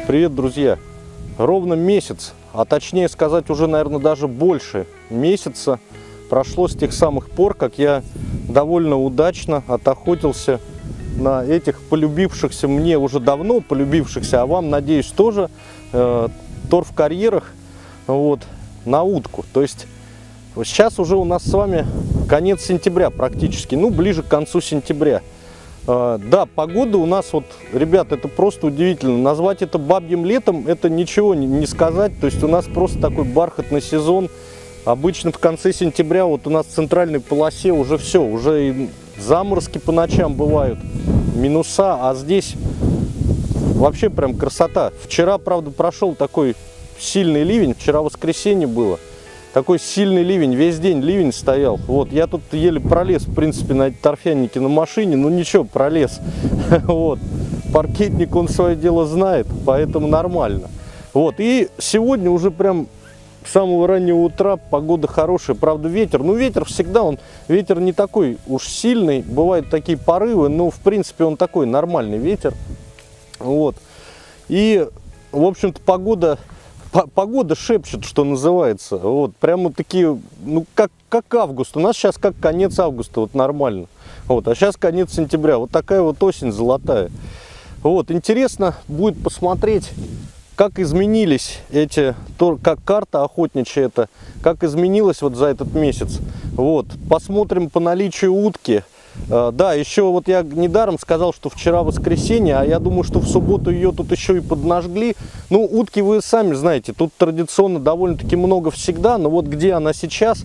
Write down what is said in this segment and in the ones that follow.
Привет, друзья! Ровно месяц, а точнее сказать уже, наверное, даже больше месяца прошло с тех самых пор, как я довольно удачно отохотился на этих полюбившихся мне уже давно, полюбившихся, а вам, надеюсь, тоже, торф-карьерах, вот, на утку. То есть сейчас уже у нас с вами конец сентября практически, ну, ближе к концу сентября. Да, погода у нас, вот, ребят, это просто удивительно. Назвать это бабьим летом, это ничего не сказать. То есть у нас просто такой бархатный сезон. Обычно в конце сентября вот у нас в центральной полосе уже все, уже и заморозки по ночам бывают, минуса, а здесь вообще прям красота. Вчера, правда, прошел такой сильный ливень, вчера воскресенье было. Такой сильный ливень, весь день ливень стоял. Вот, я тут еле пролез, в принципе, на эти торфяники на машине, но ничего, пролез. Вот, паркетник, он свое дело знает, поэтому нормально. Вот, и сегодня уже прям с самого раннего утра погода хорошая, правда, ветер. Ну, ветер всегда, ветер не такой уж сильный, бывают такие порывы, но, в принципе, он такой нормальный ветер. Вот, и, в общем-то, Погода шепчет, что называется. Вот, прямо такие, ну, как август. У нас сейчас как конец августа, вот нормально. Вот, а сейчас конец сентября. Вот такая вот осень золотая. Вот, интересно будет посмотреть, как изменились как карта охотничья эта, как изменилась вот за этот месяц. Вот, посмотрим по наличию утки. Да, еще вот я недаром сказал, что вчера воскресенье, а я думаю, что в субботу ее тут еще и поднажгли. Ну, утки вы сами знаете, тут традиционно довольно-таки много всегда, но вот где она сейчас,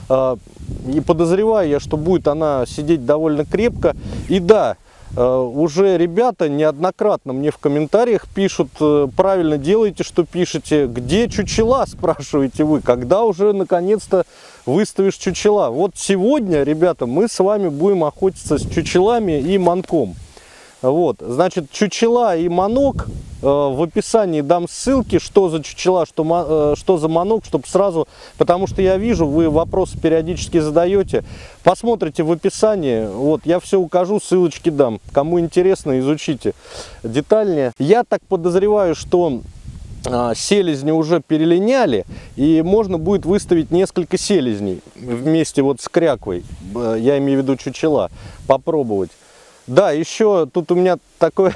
и подозреваю я, что будет она сидеть довольно крепко. И да, уже ребята неоднократно мне в комментариях пишут: правильно делаете, что пишете, где чучела, спрашиваете вы, когда уже наконец-то выставишь чучела. Вот сегодня, ребята, мы с вами будем охотиться с чучелами и манком. Вот, значит, чучела и манок, в описании дам ссылки, что за чучела, что за манок, чтобы сразу, потому что я вижу, вы вопросы периодически задаете, посмотрите в описании, вот, я все укажу, ссылочки дам, кому интересно, изучите детальнее. Я так подозреваю, что селезни уже перелиняли, и можно будет выставить несколько селезней вместе вот с кряквой, я имею в виду чучела, попробовать. Да, еще тут у меня такое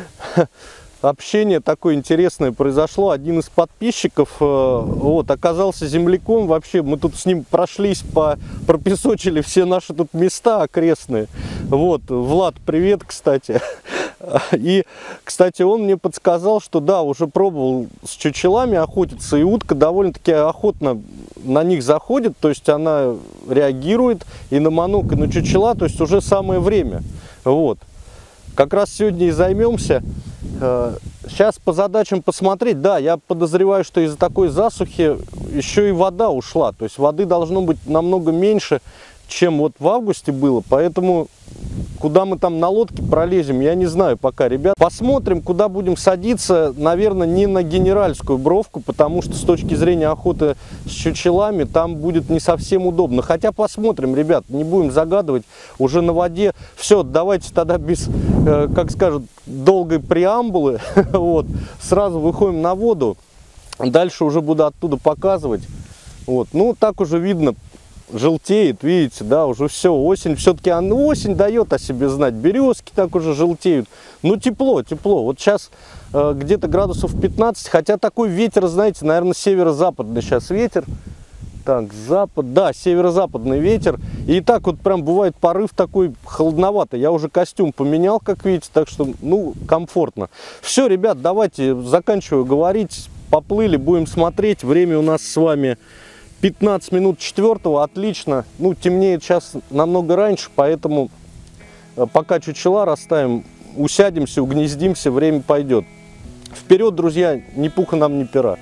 общение такое интересное произошло. Один из подписчиков вот, оказался земляком. Вообще мы тут с ним прошлись, пропесочили все наши тут места окрестные. Вот, Влад, привет, кстати. И, кстати, он мне подсказал, что да, уже пробовал с чучелами охотиться, и утка довольно-таки охотно на них заходит, то есть она реагирует и на манок, и на чучела, то есть уже самое время. Вот, как раз сегодня и займемся. Сейчас по задачам посмотреть. Да, я подозреваю, что из-за такой засухи еще и вода ушла, то есть воды должно быть намного меньше, чем вот в августе было, поэтому куда мы там на лодке пролезем, я не знаю пока, ребят. Посмотрим, куда будем садиться. Наверное, не на Генеральскую бровку, потому что с точки зрения охоты с чучелами там будет не совсем удобно. Хотя посмотрим, ребят, не будем загадывать, уже на воде. Все, давайте тогда без, как скажут, долгой преамбулы, вот, сразу выходим на воду. Дальше уже буду оттуда показывать. Вот, ну, так уже видно, желтеет, видите, да, уже все, осень, все-таки осень дает о себе знать, березки так уже желтеют, ну, тепло, вот сейчас где-то градусов 15, хотя такой ветер, знаете, наверное, северо-западный сейчас ветер, так, запад, да, северо-западный ветер, и так вот прям бывает порыв такой холодноватый, я уже костюм поменял, как видите, так что, ну, комфортно. Все, ребят, давайте, заканчиваю говорить, поплыли, будем смотреть, время у нас с вами 15 минут 4-го, отлично. Ну, темнеет сейчас намного раньше, поэтому пока чучела расставим, усядемся, угнездимся, время пойдет. Вперед, друзья, ни пуха нам, ни пера.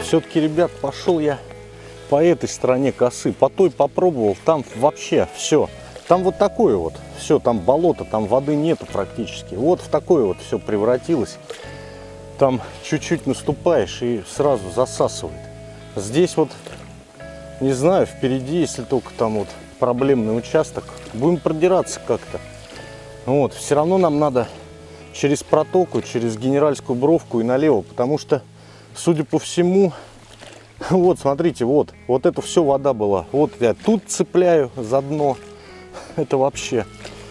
Все-таки, ребят, пошел я по этой стороне косы. По той попробовал, там вообще все. Там вот такое вот, все, там болото, там воды нету практически. Вот в такое вот все превратилось. Там чуть-чуть наступаешь и сразу засасывает. Здесь вот, не знаю, впереди, если только там вот проблемный участок, будем продираться как-то. Вот, все равно нам надо через протоку, через Генеральскую Бровку и налево, потому что, судя по всему, вот, смотрите, вот это все вода была. Вот я тут цепляю за дно. Это вообще.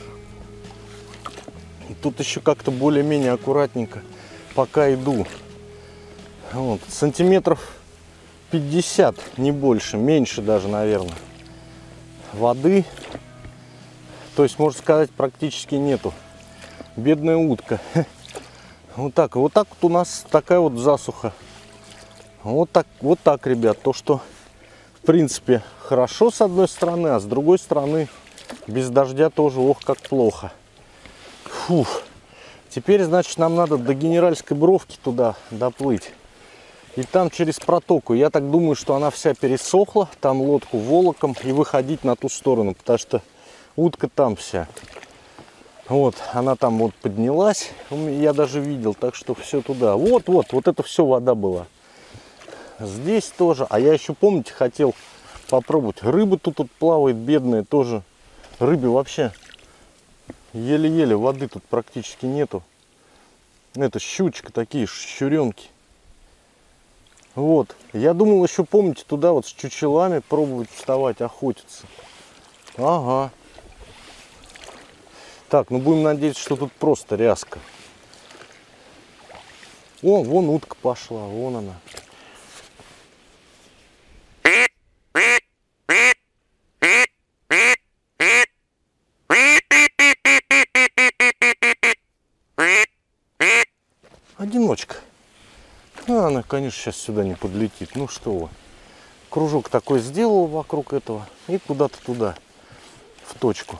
Тут еще как-то более-менее аккуратненько пока иду. Вот, сантиметров 50, не больше, меньше даже, наверное, воды. То есть, можно сказать, практически нету. Бедная утка. Вот так вот у нас такая вот засуха. Вот так, ребят. То, что, в принципе, хорошо с одной стороны, а с другой стороны, без дождя тоже, ох, как плохо. Фух. Теперь, значит, нам надо до Генеральской Бровки туда доплыть. И там через протоку. Я так думаю, что она вся пересохла. Там лодку волоком и выходить на ту сторону. Потому что утка там вся. Вот, она там вот поднялась. Я даже видел. Так что все туда. Вот это все вода была. Здесь тоже. А я еще, помните, хотел попробовать. Рыба тут плавает, бедная тоже. Рыбе вообще еле-еле, воды тут практически нету. Это щучка, такие щуренки. Вот. Я думал еще, помните, туда вот с чучелами пробовать вставать, охотиться. Ага. Так, ну будем надеяться, что тут просто ряска. О, вон утка пошла, вон она. Одиночка. Она, конечно, сейчас сюда не подлетит. Ну что вы. Кружок такой сделал вокруг этого и куда-то туда, в точку.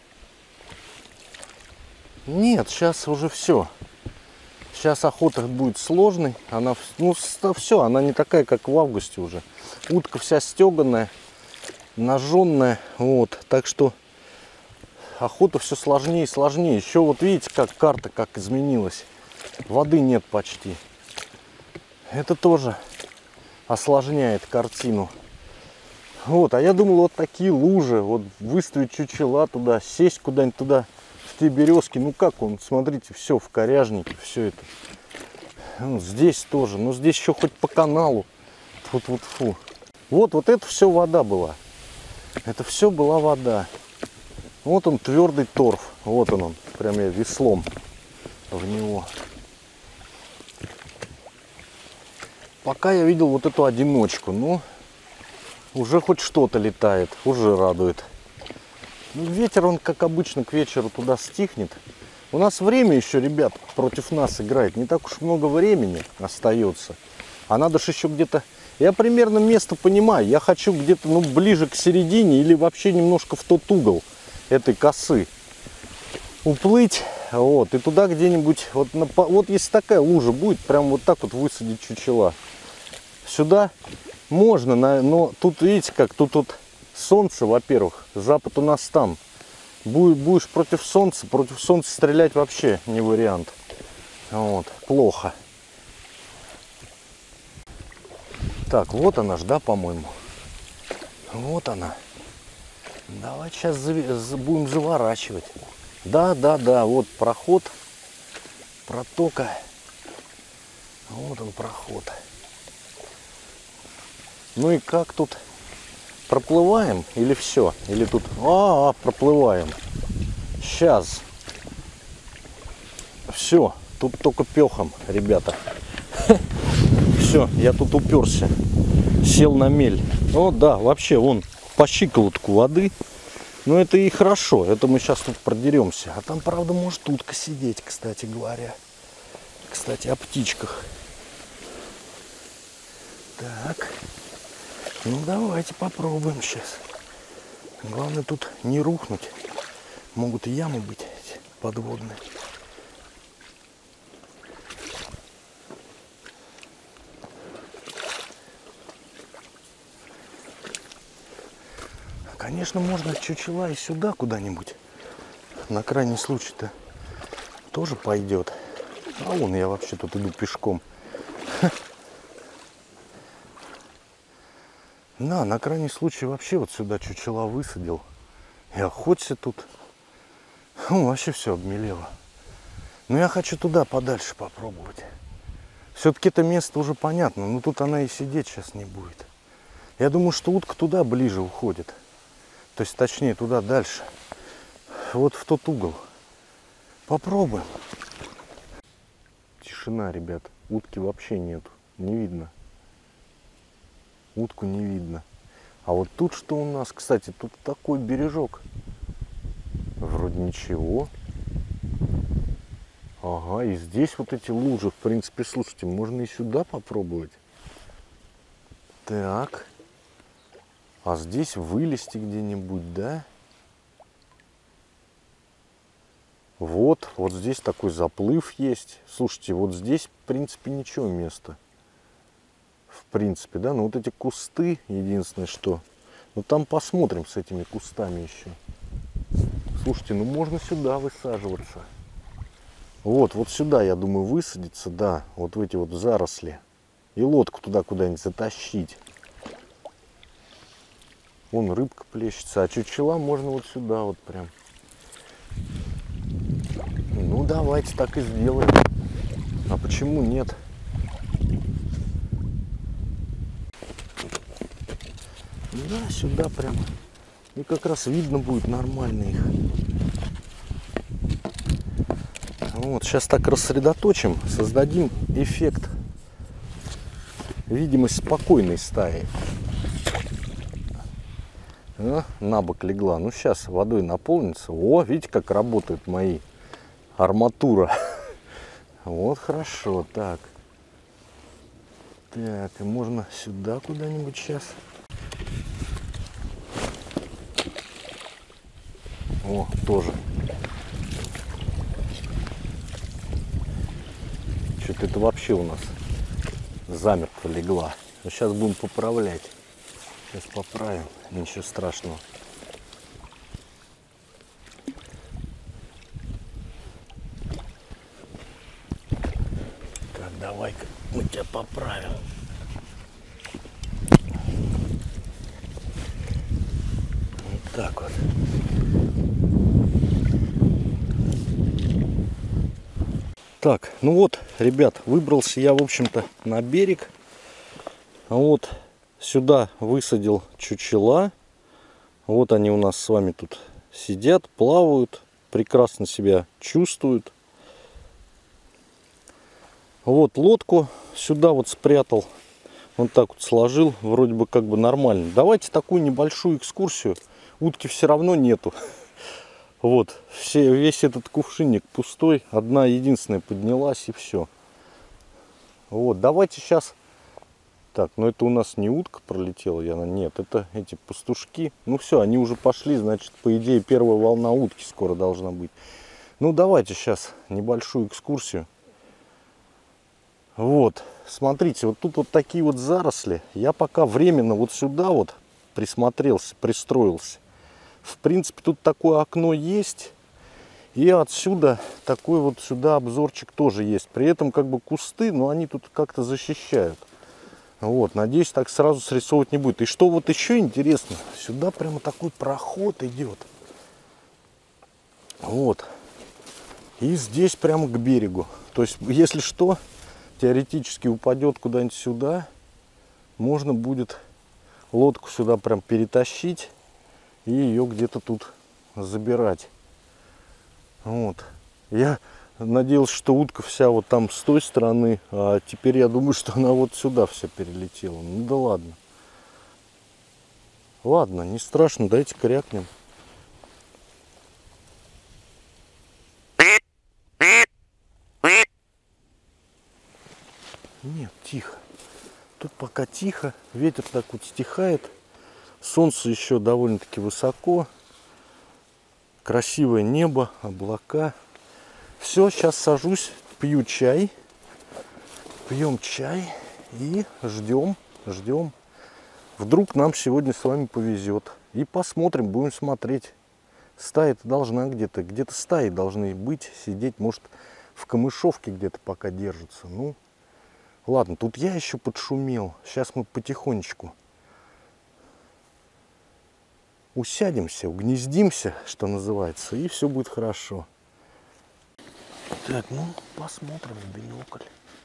Нет, сейчас уже все. Сейчас охота будет сложной. Она, ну, все, она не такая, как в августе уже. Утка вся стеганая, ноженная. Вот, так что охота все сложнее и сложнее. Еще вот видите, как карта как изменилась. Воды нет почти. Это тоже осложняет картину. Вот, а я думал, вот такие лужи, вот выставить чучела туда, сесть куда-нибудь туда, в те березки. Ну как он, смотрите, все в коряжнике, все это. Ну, здесь тоже, но здесь еще хоть по каналу. Фу. Вот это все вода была. Это все была вода. Вот он, твердый торф. Вот он, прям я веслом в него. Пока я видел вот эту одиночку, ну, уже хоть что-то летает, уже радует. Ну, ветер, он, как обычно, к вечеру туда стихнет. У нас время еще, ребят, против нас играет. Не так уж много времени остается. А надо же еще где-то... Я примерно место понимаю. Я хочу где-то, ну, ближе к середине или вообще немножко в тот угол этой косы уплыть. Вот, и туда где-нибудь, вот если такая лужа будет, прям вот так вот высадить чучела. Сюда можно, но тут видите как, тут солнце, во-первых, запад у нас там. Будешь против солнца стрелять вообще не вариант. Вот, плохо. Так, вот она ж, да, по-моему. Вот она. Давай сейчас будем заворачивать. Да, вот проход, протока. Вот он проход. Ну и как тут? Проплываем или все? Или тут... проплываем. Сейчас. Все, тут только пехом, ребята. Все, я тут уперся. Сел на мель. О, да, вообще, вон, по щиколотку воды. Но это и хорошо, это мы сейчас тут продеремся. А там, правда, может утка сидеть, кстати говоря. Кстати, о птичках. Так. Ну, давайте попробуем сейчас. Главное тут не рухнуть. Могут и ямы быть подводные. Конечно, можно чучела и сюда куда-нибудь. На крайний случай-то тоже пойдет. А вон я вообще тут иду пешком. Да, на крайний случай вообще вот сюда чучела высадил. И охоться тут. Вообще все обмелело. Но я хочу туда подальше попробовать. Все-таки это место уже понятно, но тут она и сидеть сейчас не будет. Я думаю, что утка туда ближе уходит. То есть, точнее, туда дальше. Вот в тот угол. Попробуем. Тишина, ребят. Утки вообще нету. Не видно. Утку не видно. А вот тут что у нас? Кстати, тут такой бережок. Вроде ничего. Ага, и здесь вот эти лужи. В принципе, слушайте, можно и сюда попробовать. Так. А здесь вылезти где-нибудь, да? Вот здесь такой заплыв есть. Слушайте, вот здесь, в принципе, ничего места. В принципе, да, но вот эти кусты, единственное что. Ну там посмотрим с этими кустами еще. Слушайте, ну можно сюда высаживаться. Вот сюда, я думаю, высадиться, да, вот в эти вот заросли. И лодку туда куда-нибудь затащить. Вон рыбка плещется, а чучела можно вот сюда вот прям. Ну давайте так и сделаем. А почему нет? Да, сюда прям. И как раз видно будет нормально их. Вот, сейчас так рассредоточим, создадим эффект, видимость спокойной стаи. На бок легла. Ну, сейчас водой наполнится. О, видите, как работают мои арматура. Вот, хорошо. Так. Так, и можно сюда куда-нибудь сейчас. О, тоже. Что-то это вообще у нас замертво легла. Но сейчас будем поправлять. Сейчас поправим. Ничего страшного. Так, давай-ка мы тебя поправим. Вот так вот. Так, ну вот, ребят, выбрался я, в общем-то, на берег. Вот сюда высадил чучела. Вот они у нас с вами тут сидят, плавают, прекрасно себя чувствуют. Вот лодку сюда вот спрятал. Вот так вот сложил, вроде бы как бы нормально. Давайте такую небольшую экскурсию. Утки все равно нету. Вот, весь этот кувшинник пустой. Одна единственная поднялась и все. Вот, давайте сейчас... Так, ну это у нас не утка пролетела, нет, это эти пастушки. Ну все, они уже пошли, значит, по идее, первая волна утки скоро должна быть. Ну давайте сейчас небольшую экскурсию. Вот, смотрите, вот тут вот такие вот заросли. Я пока временно вот сюда вот присмотрелся, пристроился. В принципе, тут такое окно есть. И отсюда такой вот сюда обзорчик тоже есть. При этом как бы кусты, но они тут как-то защищают. Вот, надеюсь, так сразу срисовывать не будет. И что вот еще интересно, сюда прямо такой проход идет. Вот. И здесь прямо к берегу. То есть, если что, теоретически упадет куда-нибудь сюда, можно будет лодку сюда прям перетащить и ее где-то тут забирать. Вот. Я надеялся, что утка вся вот там с той стороны, а теперь я думаю, что она вот сюда вся перелетела. Ну да ладно. Ладно, не страшно, дайте крякнем. Нет, тихо. Тут пока тихо, ветер так вот стихает. Солнце еще довольно-таки высоко. Красивое небо, облака. Все, сейчас сажусь, пью чай. Пьем чай и ждем. Вдруг нам сегодня с вами повезет. И посмотрим, будем смотреть. Стая-то должна где-то стаи должны быть, сидеть, может, в камышовке где-то пока держатся. Ну, ладно, тут я еще подшумел. Сейчас мы потихонечку усядемся, угнездимся, что называется, и все будет хорошо. Так, ну, посмотрим в бинокль.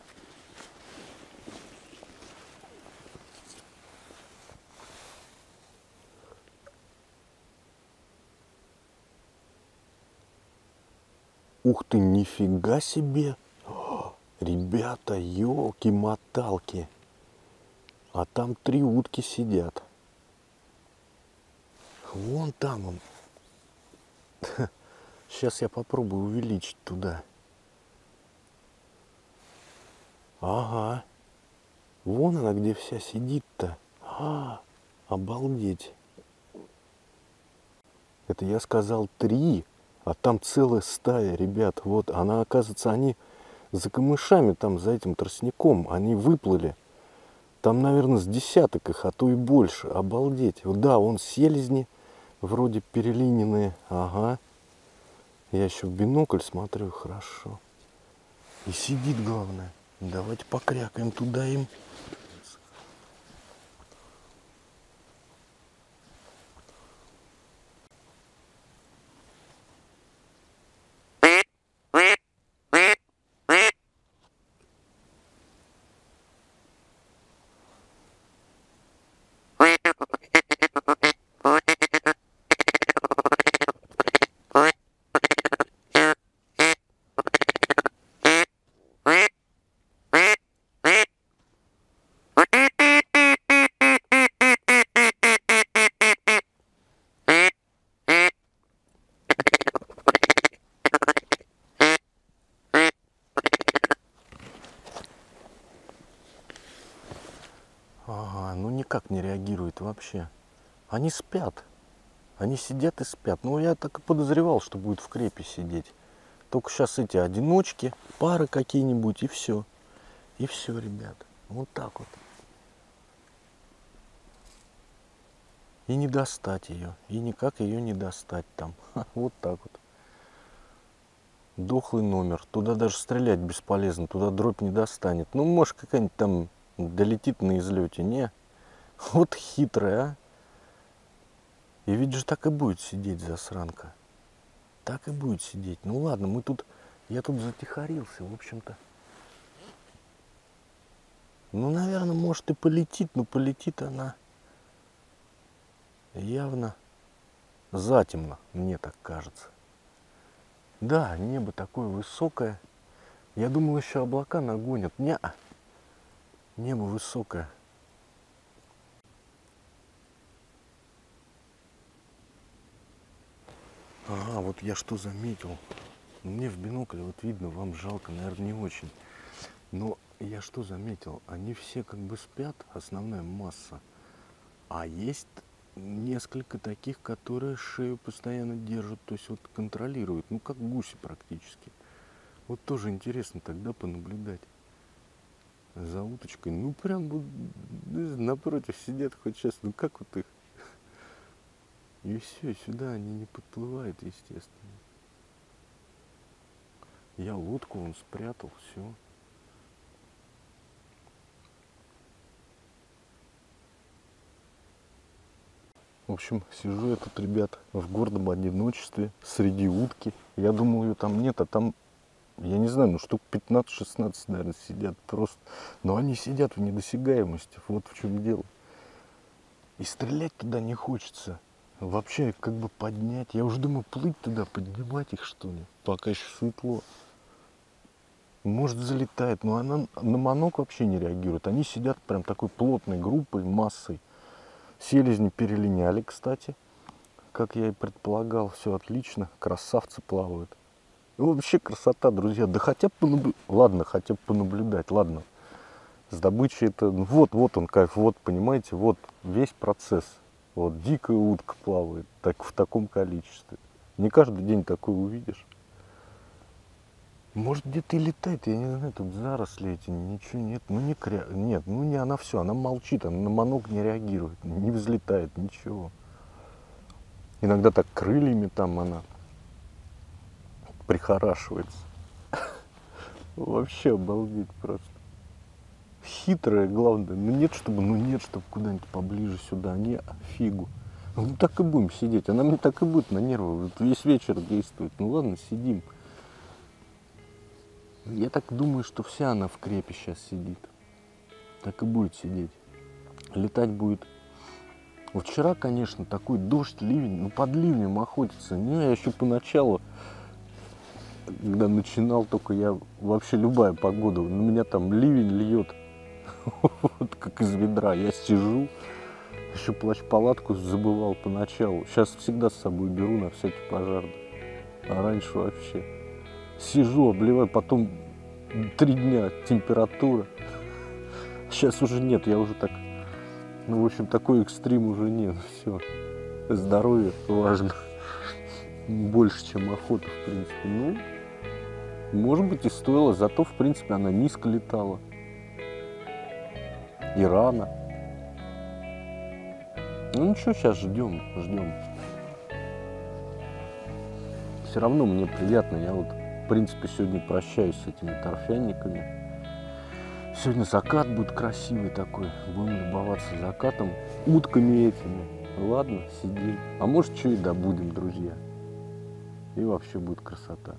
Ух ты, нифига себе! О, ребята, елки-моталки! А там 3 утки сидят. Вон там он. Сейчас я попробую увеличить туда. Ага. Вон она где вся сидит-то. Обалдеть. Это я сказал 3, а там целая стая, ребят. Вот она, оказывается, они за камышами, там за этим тростником, они выплыли. Там, наверное, с десяток их, а то и больше. Обалдеть. Да, вон селезни вроде перелиненные. Ага. Я еще в бинокль смотрю, хорошо. И сидит, главное. Давайте покрякаем туда им. Ага, ну никак не реагирует вообще. Они спят. Они сидят и спят. Ну, я так и подозревал, что будет в крепе сидеть. Только сейчас эти одиночки, пары какие-нибудь, и все. И все, ребят. Вот так вот. И не достать ее. И никак ее не достать там. Вот так вот. Дохлый номер. Туда даже стрелять бесполезно. Туда дробь не достанет. Ну, может, какая-нибудь там долетит на излете. Не. Вот хитрая, а. И ведь же так и будет сидеть, засранка. Так и будет сидеть. Ну ладно, я тут затихарился, в общем-то. Ну, наверное, может и полетит, но полетит она явно затемно, мне так кажется. Да, небо такое высокое. Я думал, еще облака нагонят. Неа. Небо высокое. Ага, вот я что заметил. Мне в бинокль вот видно, вам жалко, наверное, не очень. Но я что заметил? Они все как бы спят, основная масса. А есть несколько таких, которые шею постоянно держат, то есть вот контролируют. Ну, как гуси практически. Вот тоже интересно тогда понаблюдать за уточкой. Ну, прям вот напротив сидят хоть сейчас. Ну, как вот их? И все, сюда они не подплывают, естественно. Я лодку он спрятал, все. В общем, сижу я тут, ребят, в гордом одиночестве, среди утки. Я думал, ее там нет, а там, я не знаю, ну штук 15-16, наверное, сидят просто. Но они сидят в недосягаемости, вот в чем дело. И стрелять туда не хочется. Вообще, как бы поднять. Я уже думаю, плыть туда, поднимать их, что ли, пока еще светло. Может, залетает, но она на манок вообще не реагирует. Они сидят прям такой плотной группой, массой. Селезни перелиняли, кстати. Как я и предполагал, все отлично. Красавцы плавают. Ну, вообще красота, друзья. Да хотя бы понаблюдать. Ладно, хотя бы понаблюдать. Ладно. С добычей это... Вот он кайф. Вот, понимаете, вот весь процесс. Вот дикая утка плавает так, в таком количестве. Не каждый день такое увидишь. Может, где-то и летает, я не знаю, тут заросли эти, ничего нет. Ну, нет, ну не она все, она молчит, она на манок не реагирует, не взлетает, ничего. Иногда так крыльями там она прихорашивается. Вообще обалдеть просто. Хитрая, главное. Нет, чтобы куда-нибудь поближе сюда. Не, фигу. Ну так и будем сидеть. Она мне так и будет на нервы. Вот весь вечер действует. Ну ладно, сидим. Я так думаю, что вся она в крепе сейчас сидит. Так и будет сидеть. Летать будет. Вот вчера, конечно, такой дождь, ливень. Ну под ливнем охотиться. Не, я еще поначалу, когда начинал только, я вообще любая погода. У меня там ливень льет. Вот как из ведра. Я сижу. Еще плащ-палатку забывал поначалу. Сейчас всегда с собой беру на всякий пожарный. А раньше вообще сижу, обливаю, потом 3 дня температура. Сейчас уже нет, я уже так, ну в общем такой экстрим уже нет. Все, здоровье важно. Больше, чем охота, в принципе. Ну, может быть и стоило, зато в принципе она низко летала. И рано. Ну ничего, сейчас ждем. Все равно мне приятно. Я вот, в принципе, сегодня прощаюсь с этими торфяниками. Сегодня закат будет красивый такой. Будем любоваться закатом. Утками этими. Ладно, сидим. А может, что и добудем, друзья. И вообще будет красота.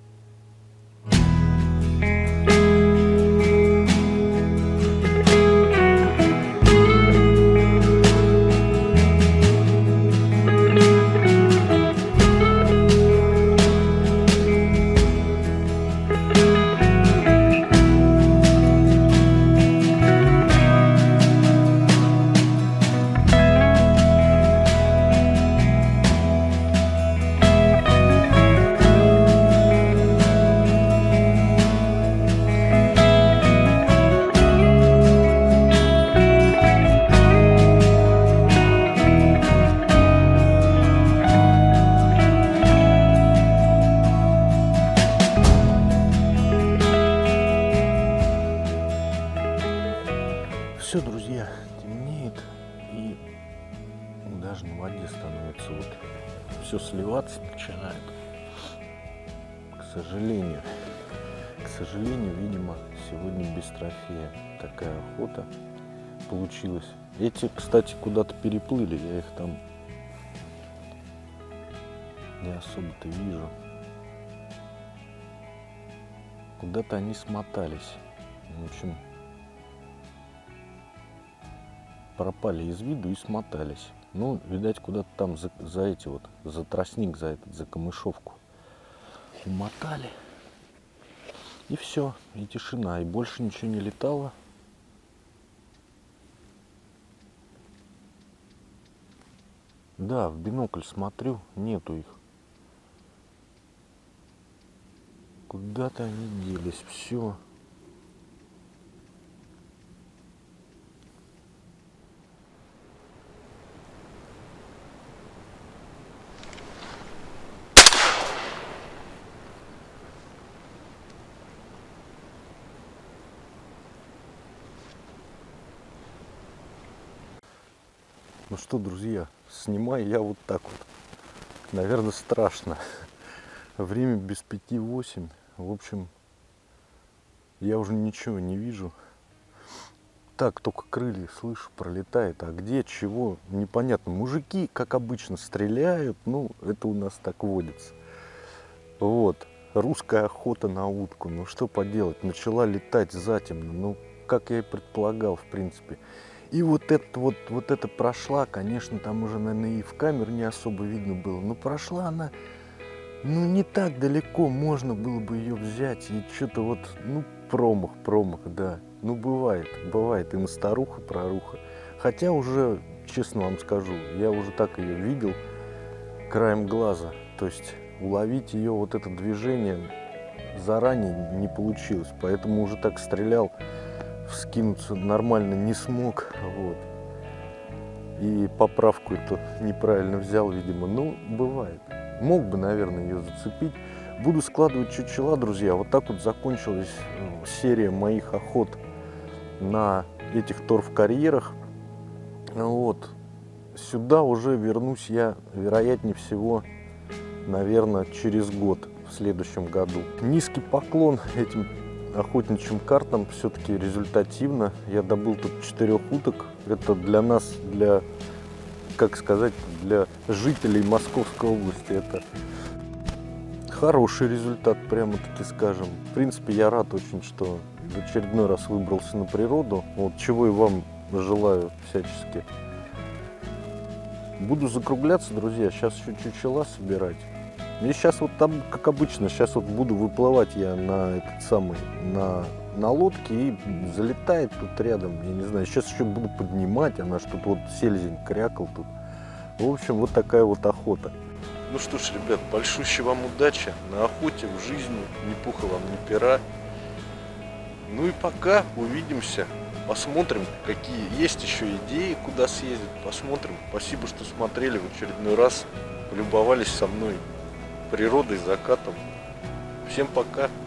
Все, друзья, темнеет и даже на воде становится вот все сливаться начинает. К сожалению, видимо, сегодня без трофея такая охота получилась. Эти, кстати, куда-то переплыли, я их там не особо-то вижу. Куда-то они смотались. В общем, пропали из виду и смотались. Ну, видать, куда-то там за эти вот, за тростник, за камышовку умотали. И все, и тишина, и больше ничего не летало. Да, в бинокль смотрю, нету их. Куда-то они делись, все. Ну что, друзья, снимаю я вот так вот. Наверное, страшно. Время без 5-8. В общем, я уже ничего не вижу. Так, только крылья слышу, пролетает. А где, чего, непонятно. Мужики, как обычно, стреляют. Ну, это у нас так водится. Вот. Русская охота на утку. Ну, что поделать. Начала летать затемно. Ну, как я и предполагал, в принципе. И вот это прошла, конечно, там уже, наверное, и в камеру не особо видно было. Но прошла она, ну, не так далеко, можно было бы ее взять. И что-то вот, ну, промах, да. Ну, бывает и на старуха, проруха. Хотя уже, честно вам скажу, я уже так ее видел краем глаза. То есть уловить ее вот это движение заранее не получилось. Поэтому уже так стрелял. Вскинуться нормально не смог, вот. И поправку эту неправильно взял, видимо. Ну, бывает. Мог бы, наверное, ее зацепить. Буду складывать чучела, друзья. Вот так вот закончилась серия моих охот на этих торф-карьерах. Вот. сюда уже вернусь я, вероятнее всего, наверное, через год, в следующем году. Низкий поклон этим охотничьим картам, все-таки результативно. Я добыл тут 4 уток. Это для нас, для, как сказать, для жителей Московской области, это хороший результат, прямо-таки скажем. В принципе, я рад очень, что в очередной раз выбрался на природу. Вот чего и вам желаю всячески. Буду закругляться, друзья. Сейчас еще чучела собирать. И сейчас вот там, как обычно, сейчас вот буду выплывать я на этот самый, на лодке, и залетает тут рядом, я не знаю, сейчас еще буду поднимать, она что-то вот сельзень крякал тут. В общем, вот такая вот охота. Ну что ж, ребят, большущей вам удачи на охоте, в жизни, ни пуха вам, ни пера. Ну и пока, увидимся, посмотрим, какие есть еще идеи, куда съездить, посмотрим. Спасибо, что смотрели в очередной раз, полюбовались со мной природой, закатом. Всем пока!